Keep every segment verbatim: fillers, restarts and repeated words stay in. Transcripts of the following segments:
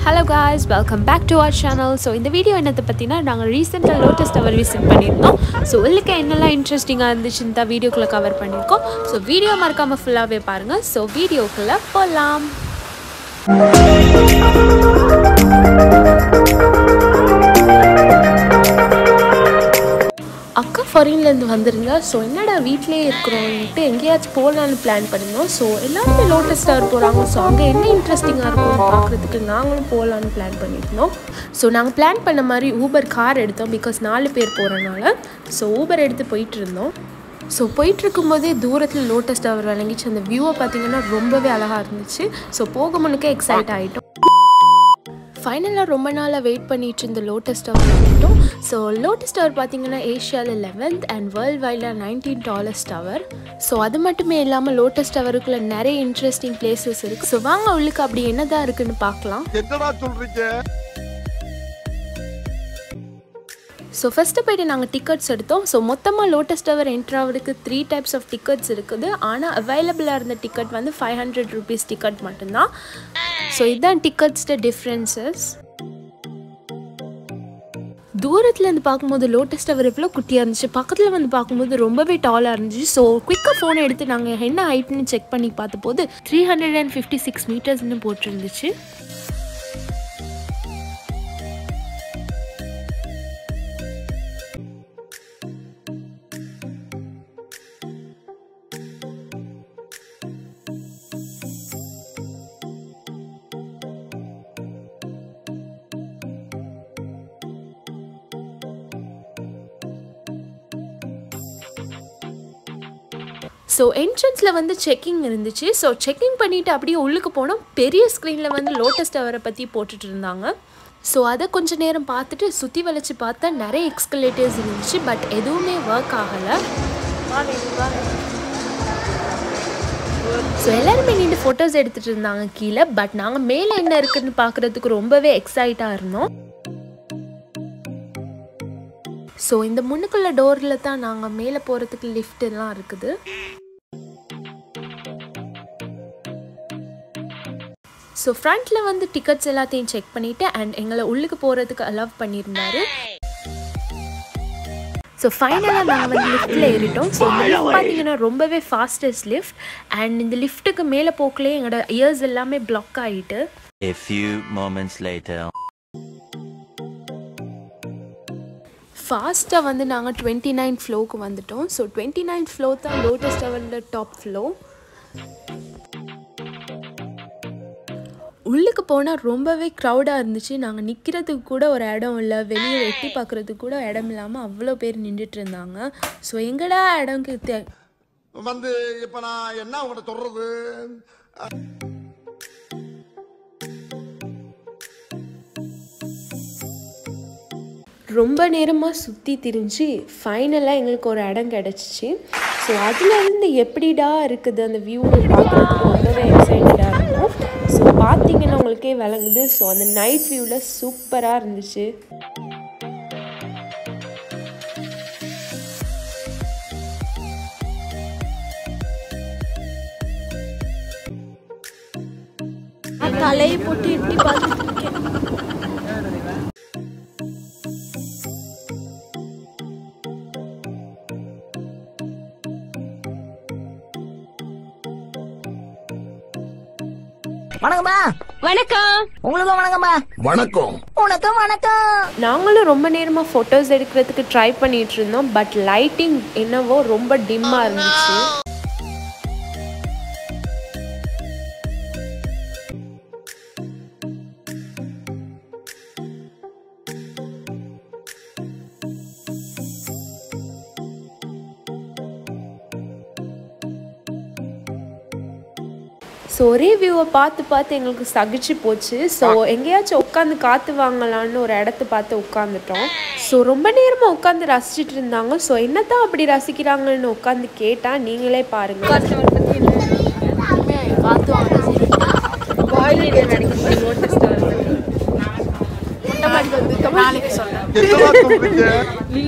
Hello guys, welcome back to our channel. So in the video என்னது பத்தினா நாங்க ரீசன்ட்டா Lotus Tower visit பண்ணிருந்தோம். So உங்களுக்கு என்னெல்லாம் இன்ட்ரஸ்டிங்கா இருந்துச்சுன்னு தான் வீடியோக்குள்ள கவர் பண்ணிருக்கோம். So வீடியோ மறக்காம ஃபுல்லாவே பாருங்க. So வீடியோக்குள்ள போலாம். அக்கா ஃபாரின்லேருந்து வந்திருங்க. ஸோ என்னடா வீட்டிலே இருக்கிறோன்ட்டு எங்கேயாச்சும் போகலான்னு பிளான் பண்ணியிருந்தோம். ஸோ எல்லாருமே லோட்டஸ் டவர் போகிறாங்க. ஸோ அங்கே என்ன இன்ட்ரெஸ்டிங்காக இருக்கும்னு பார்க்குறதுக்கு நாங்களும் போகலான்னு பிளான் பண்ணியிருந்தோம். ஸோ நாங்கள் பிளான் பண்ண மாதிரி ஊபர் கார் எடுத்தோம். பிகாஸ் நாலு பேர் போகிறனால ஸோ ஊபர் எடுத்து போயிட்டு இருந்தோம். ஸோ போயிட்டுருக்கும்போதே தூரத்தில் லோட்டஸ் டவர் விளங்கிச்சு. அந்த வியூவை பார்த்திங்கன்னா ரொம்பவே அழகாக இருந்துச்சு. ஸோ போக முன்னுக்கே எக்ஸைட் ஆகிட்டோம். ஃபைனலாக ரொம்ப நாளாக வெயிட் பண்ணிட்டு இருந்த லோட்டஸ் டவர் வந்துட்டோம். ஸோ லோட்டஸ் டவர் பார்த்தீங்கன்னா ஏஷியாவில் லெவன்த் அண்ட் வேர்ல்டு வைடில் நைன்டீன் டாலர்ஸ் டவர். ஸோ அது மட்டுமே இல்லாமல் லோட்டஸ் டவருக்குள்ள நிறைய இன்ட்ரெஸ்டிங் பிளேசஸ் இருக்குது. ஸோ வாங்க உள்ளுக்கு அப்படி என்னதான் இருக்குன்னு பார்க்கலாம். ஸோ ஃபஸ்ட்டு போய்ட்டு நாங்கள் டிக்கெட்ஸ் எடுத்தோம். ஸோ மொத்தமாக லோட்டஸ் டவர் என்ட்ரு ஆகிறதுக்கு த்ரீ டைப்ஸ் ஆஃப் டிக்கெட்ஸ் இருக்குது. ஆனால் அவைலபிளாக இருந்த டிக்கெட் வந்து ஃபைவ் ஹண்ட்ரட் ருபீஸ் டிக்கெட் மட்டும்தான். ஸோ இதுதான் டிக்கெட்ஸ்ட டிஃப்ரென்சஸ். தூரத்தில் வந்து பார்க்கும்போது லோட்டஸ் டவர் எவ்வளோ குட்டியாக இருந்துச்சு, பக்கத்தில் வந்து பார்க்கும்போது ரொம்பவே டாலாக இருந்துச்சு. ஸோ குயிக்காக ஃபோனை எடுத்து நாங்கள் என்ன ஹைட்னு செக் பண்ணி பார்த்தபோது three hundred and fifty six மீட்டர்ஸ்னு போட்டிருந்துச்சு. ஸோ என்ட்ரன்ஸில் வந்து செக்கிங் இருந்துச்சு. ஸோ செக்கிங் பண்ணிவிட்டு அப்படியே உள்ளுக்கு போனோம். பெரிய ஸ்க்ரீனில் வந்து லோட்டஸ் டவரை பற்றி போட்டுட்டு இருந்தாங்க. ஸோ அதை கொஞ்சம் நேரம் பார்த்துட்டு சுற்றி வளைச்சி பார்த்தா நிறைய எக்ஸ்கலேட்டர்ஸ் இருந்துச்சு. பட் எதுவுமே ஒர்க் ஆகலை. ஸோ எல்லாருமே நின்று ஃபோட்டோஸ் எடுத்துகிட்டு இருந்தாங்க கீழே. பட் நாங்கள் மேலே என்ன இருக்குதுன்னு பார்க்குறதுக்கு ரொம்பவே எக்ஸைட்டாக இருந்தோம். ஸோ இந்த முன்னுக்குள்ள டோரில் தான் நாங்கள் மேலே போகிறதுக்கு லிஃப்ட் எல்லாம் இருக்குது. ஸோ ஃப்ரண்ட்டில் வந்து டிக்கெட்ஸ் எல்லாத்தையும் செக் பண்ணிவிட்டு அண்ட் எங்களை உள்ளுக்கு போகிறதுக்கு அலோவ் பண்ணியிருந்தாரு. ஸோ ஃபைனலாக நாங்கள் வந்து லிஃப்ட்டில் ஏறிட்டோம். ஸோ இந்த லிஃப்ட் பார்த்தீங்கன்னா ரொம்பவே ஃபாஸ்டஸ்ட் லிஃப்ட். அண்ட் இந்த லிஃப்ட்டுக்கு மேலே போக்கலே எங்களோட இயர்ஸ் எல்லாமே பிளாக் ஆகிட்டு. A few moments later. ஃபாஸ்ட்டாக வந்து நாங்கள் டுவெண்ட்டி நைன் ஃப்ளோக்கு வந்துட்டோம். ஸோ டுவெண்ட்டி நைன் ஃப்ளோ தான் லோட்டஸ் டவரோட டாப் ஃப்ளோ. உள்ளுக்கு போனால் ரொம்பவே க்ரௌடாக இருந்துச்சு. நாங்கள் நிற்கிறதுக்கு கூட ஒரு இடம் இல்லை, வெளியே எட்டி பார்க்குறதுக்கு கூட இடம் இல்லாமல் அவ்வளோ பேர் நின்றுட்டு இருந்தாங்க. ஸோ எங்கடா இடம்க்கு வந்து இப்போ நான் என்ன உங்கள்கிட்ட சொல்கிறது. ரொம்ப நேரமாக சுற்றி திரிஞ்சு ஃபைனலாக எங்களுக்கு ஒரு இடம் கிடச்சிச்சு. ஸோ அதுலேருந்து எப்படிடா இருக்குது அந்த வியூ பார்க்குறதுக்கு ரொம்பவே எக்ஸைட்டடாக இருக்கும். ஸோ பார்த்தீங்கன்னா உங்களுக்கே விளங்குது. ஸோ அந்த நைட் வியூவில் சூப்பராக இருந்துச்சு. தலையை போட்டு எட்டி பார்த்துட்டு இருக்கேன். வணக்கம்மா. வணக்கம். உங்களுக்கும் வணக்கம்மா. வணக்கம். உனக்கும் வணக்கம். நாங்களும் ரொம்ப நேரமாக ஃபோட்டோஸ் எடுக்கிறதுக்கு ட்ரை பண்ணிட்டு இருந்தோம். பட் லைட்டிங் என்னவோ ரொம்ப டிம்மாக இருந்துச்சு. ஸோ ஒரே வியூவை பார்த்து பார்த்து எங்களுக்கு சகிச்சு போச்சு. ஸோ எங்கேயாச்சும் உட்காந்து காற்று வாங்கலான்னு ஒரு இடத்த பார்த்து உட்காந்துட்டோம். ஸோ ரொம்ப நேரமாக உட்காந்து ரசிச்சுட்டு இருந்தாங்க. ஸோ என்னத்தான் அப்படி ரசிக்கிறாங்கன்னு உட்காந்து கேட்டால் நீங்களே பாருங்கள். காற்று வாங்க நாளைக்கு சொல்கிறேன்.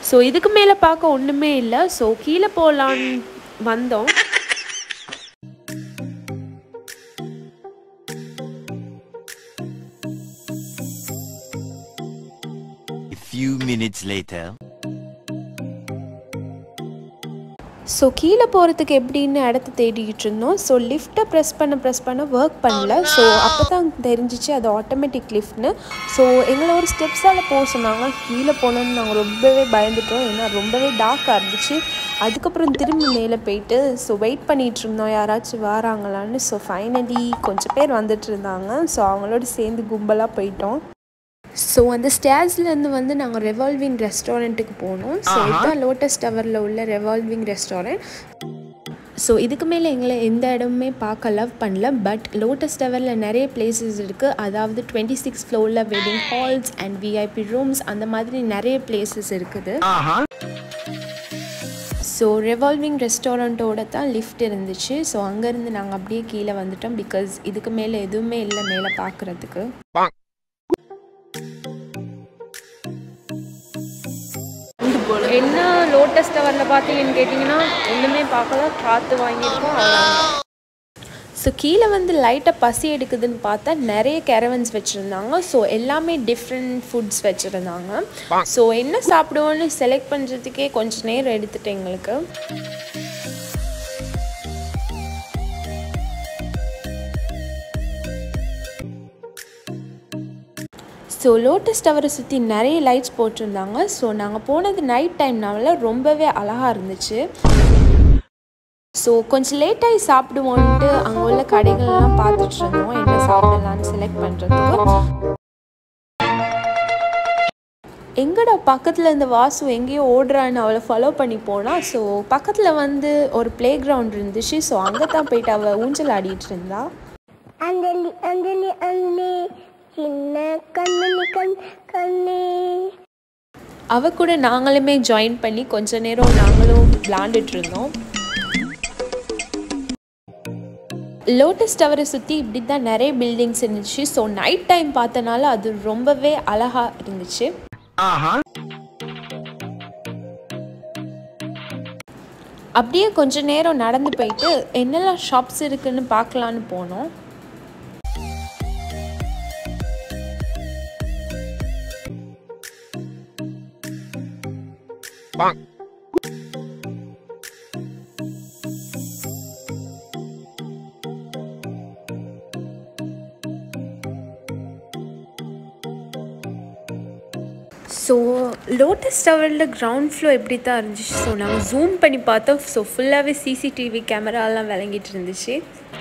ஸோ இதுக்கு மேலே பார்க்க ஒன்றுமே இல்லை. ஸோ கீழே போகலான்னு வந்தோம். Few minutes later. ஸோ கீழே போகிறதுக்கு எப்படின்னு இடத்த தேடிக்கிட்டு இருந்தோம். ஸோ லிஃப்ட்டை ப்ரெஸ் பண்ண ப்ரெஸ் பண்ண ஒர்க் பண்ணல. ஸோ அப்போ தான் தெரிஞ்சிச்சு அது ஆட்டோமேட்டிக் லிஃப்ட்னு. ஸோ எங்களை ஒரு ஸ்டெப்ஸால் போக சொன்னாங்க. கீழே போனோன்னு நாங்கள் ரொம்பவே பயந்துட்டோம். ஏன்னா ரொம்பவே டார்க்காக இருந்துச்சு. அதுக்கப்புறம் திரும்பி மேலே போயிட்டு ஸோ வெயிட் பண்ணிகிட்டு இருந்தோம் யாராச்சும் வராங்களான்னு. ஸோ ஃபைனலி கொஞ்சம் பேர் வந்துட்டு இருந்தாங்க. ஸோ அவங்களோட சேர்ந்து கும்பலாக போயிட்டோம். ஸோ அந்த ஸ்டேர்ஸ்லேருந்து வந்து நாங்கள் ரெவால்விங் ரெஸ்டாரண்ட்டுக்கு போனோம். ஸோ இதுதான் லோட்டஸ் டவரில் உள்ள ரெவால்விங் ரெஸ்டாரண்ட். ஸோ இதுக்கு மேலே எங்களை எந்த இடமுமே பார்க்க லவ் பண்ணல. பட் லோட்டஸ் டவரில் நிறைய பிளேசஸ் இருக்குது. அதாவது டுவெண்ட்டி சிக்ஸ் ஃப்ளோரில் wedding halls and VIP rooms அந்த மாதிரி நிறைய பிளேசஸ் இருக்குது. ஸோ ரெவால்விங் ரெஸ்டாரண்ட்டோட தான் லிஃப்ட் இருந்துச்சு. ஸோ அங்கேருந்து நாங்கள் அப்படியே கீழே வந்துட்டோம். பிகாஸ் இதுக்கு மேலே எதுவுமே இல்லை மேலே பார்க்குறதுக்கு. என்ன லோட்டஸ் டவரில் பார்த்தீங்கன்னு கேட்டிங்கன்னா ஒன்றுமே பார்க்கல, காற்று வாங்கியிருக்கோம் அவ்வளோதான். ஸோ கீழே வந்து லைட்டாக பசி எடுக்குதுன்னு பார்த்தா நிறைய கேரவன்ஸ் வச்சுருந்தாங்க. ஸோ எல்லாமே டிஃப்ரெண்ட் ஃபுட்ஸ் வச்சுருந்தாங்க. ஸோ என்ன சாப்பிடுவோன்னு செலக்ட் பண்ணுறதுக்கே கொஞ்சம் நேரம் எடுத்துகிட்டு எங்களுக்கு. ஸோ லோட்டஸ் டவரை சுற்றி நிறைய லைட்ஸ் போட்டிருந்தாங்க. ஸோ நாங்கள் போனது நைட் டைம்னால ரொம்பவே அழகாக இருந்துச்சு. ஸோ கொஞ்சம் லேட்டாகி சாப்பிடுவோன்ட்டு அங்கே உள்ள கடைகள்லாம் பார்த்துட்டு இருந்தோம் என்ன சாப்பிடலான்னு செலக்ட் பண்ணுறதுக்கு. எங்கடா பக்கத்தில் இந்த வாசு எங்கேயோ ஓடுறான்னு அவளை ஃபாலோ பண்ணி போனால். ஸோ பக்கத்தில் வந்து ஒரு ப்ளே கிரவுண்ட் இருந்துச்சு. ஸோ அங்கே தான் போயிட்டு அவள் ஊஞ்சல் ஆடிட்டு இருந்தா. அஞ்சலி அஞ்சலி அண்ணே சின்ன கண்ணு கண் கண்ணே. அவ கூட நாங்களுமே ஜாயின் பண்ணி கொஞ்ச நேரம் நாங்களும் விளாண்டுட்டு இருந்தோம். லோட்டஸ் டவரை சுற்றி இப்படி தான் நிறைய பில்டிங்ஸ் இருந்துச்சு. ஸோ நைட் டைம் பார்த்தனால அது ரொம்பவே அழகாக இருந்துச்சு. அப்படியே கொஞ்ச நேரம் நடந்து போயிட்டு என்னெல்லாம் ஷாப்ஸ் இருக்குன்னு பார்க்கலான்னு போனோம். ஸோ லோட்டஸ் டவரில் கிரவுண்ட் ஃப்ளோர் எப்படி தான் இருந்துச்சு. ஸோ நாங்கள் ஜூம் பண்ணி பார்த்தோம். ஸோ ஃபுல்லாகவே சிசிடிவி கேமராலாம் விளங்கிட்டு இருந்துச்சு.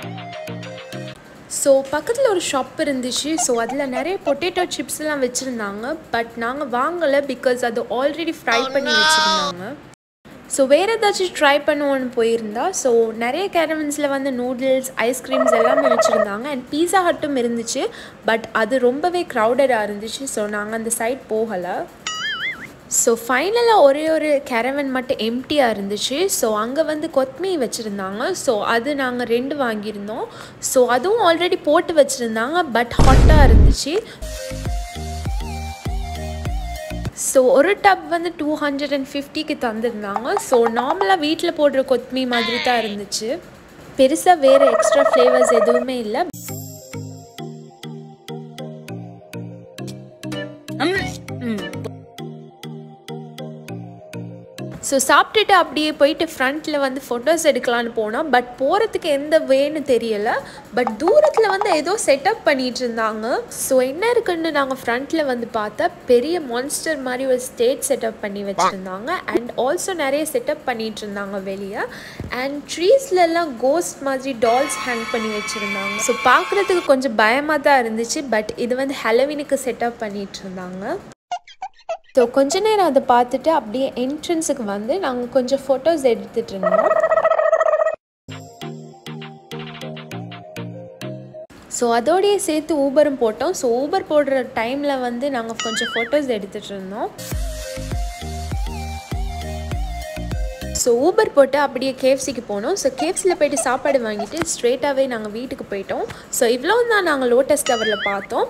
ஸோ பக்கத்தில் ஒரு ஷாப் இருந்துச்சு. ஸோ அதில் நிறைய பொட்டேட்டோ சிப்ஸ்லாம் வச்சுருந்தாங்க. பட் நாங்கள் வாங்கலை பிகாஸ் அது ஆல்ரெடி ஃப்ரை பண்ணி வச்சுருந்தாங்க. ஸோ வேறு ஏதாச்சும் ட்ரை பண்ணுவோன்னு போயிருந்தா. ஸோ நிறைய கேரவன்ஸில் வந்து நூடுல்ஸ் ஐஸ்கிரீம்ஸ் எல்லாமே வச்சுருந்தாங்க. அண்ட் பீஸா ஹட்டும் இருந்துச்சு. பட் அது ரொம்பவே க்ரௌடடாக இருந்துச்சு. ஸோ நாங்கள் அந்த சைட் போகலை. ஸோ ஃபைனலாக ஒரே ஒரு கேரவன் மட்டும் எம்டியாக இருந்துச்சு. ஸோ அங்கே வந்து கொத்மி வச்சுருந்தாங்க. ஸோ அது நாங்கள் ரெண்டு வாங்கியிருந்தோம். ஸோ அதுவும் ஆல்ரெடி போட்டு வச்சுருந்தாங்க. பட் ஹாட்டாக இருந்துச்சு. ஸோ ஒரு டப் வந்து டூ ஹண்ட்ரட் அண்ட் ஃபிஃப்டிக்கு தந்துருந்தாங்க. ஸோ நார்மலாக வீட்டில் போடுற கொத்மி மாதிரி தான் இருந்துச்சு. பெருசாக வேறு எக்ஸ்ட்ரா ஃப்ளேவர்ஸ் எதுவுமே இல்லை. ஸோ சாப்பிட்டுட்டு அப்படியே போயிட்டு ஃப்ரண்ட்டில் வந்து ஃபோட்டோஸ் எடுக்கலான்னு போனோம். பட் போகிறதுக்கு எந்த வேன்னு தெரியலை. பட் தூரத்தில் வந்து ஏதோ செட்டப் பண்ணிகிட்டு இருந்தாங்க. ஸோ என்ன இருக்குன்னு நாங்கள் ஃப்ரண்ட்டில் வந்து பார்த்தா பெரிய மான்ஸ்டர் மாதிரி ஒரு ஸ்டேஜ் செட்டப் பண்ணி வச்சுருந்தாங்க. அண்ட் ஆல்சோ நிறைய செட்டப் பண்ணிகிட்டு இருந்தாங்க வெளியே. அண்ட் ட்ரீஸ்லலாம் கோஸ்ட் மாதிரி டால்ஸ் ஹேங் பண்ணி வச்சுருந்தாங்க. ஸோ பார்க்குறதுக்கு கொஞ்சம் பயமாக தான் இருந்துச்சு. பட் இது வந்து ஹாலோவீனுக்கு செட்டப் பண்ணிகிட்டு இருந்தாங்க. ஸோ கொஞ்ச நேரம் அதை பார்த்துட்டு அப்படியே என்ட்ரன்ஸுக்கு வந்து நாங்கள் கொஞ்சம் ஃபோட்டோஸ் எடுத்துகிட்டு இருந்தோம். ஸோ அதோடையே சேர்த்து ஊபரும் போட்டோம். ஸோ ஊபர் போடுற டைமில் வந்து நாங்கள் கொஞ்சம் ஃபோட்டோஸ் எடுத்துகிட்டு இருந்தோம். ஸோ ஊபர் போட்டு அப்படியே கேஎஃப்சிக்கு போனோம். ஸோ கேஎஃப்சியில் போய்ட்டு சாப்பாடு வாங்கிட்டு ஸ்ட்ரெயிட்டாகவே நாங்கள் வீட்டுக்கு போயிட்டோம். ஸோ இவ்வளோ தான் நாங்கள் லோட்டஸ் டவரில் பார்த்தோம்.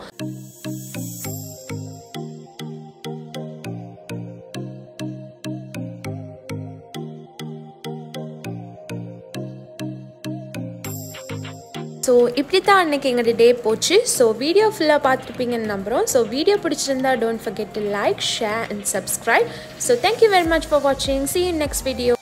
ஸோ இப்படி தான் அன்றைக்கி எங்களோட டே போச்சு. ஸோ வீடியோ ஃபுல்லாக பார்த்துருப்பீங்கன்னு நம்புகிறோம். ஸோ வீடியோ பிடிச்சிருந்தா don't forget to like, share and subscribe. So thank you very much for வாட்சிங். See you in next video.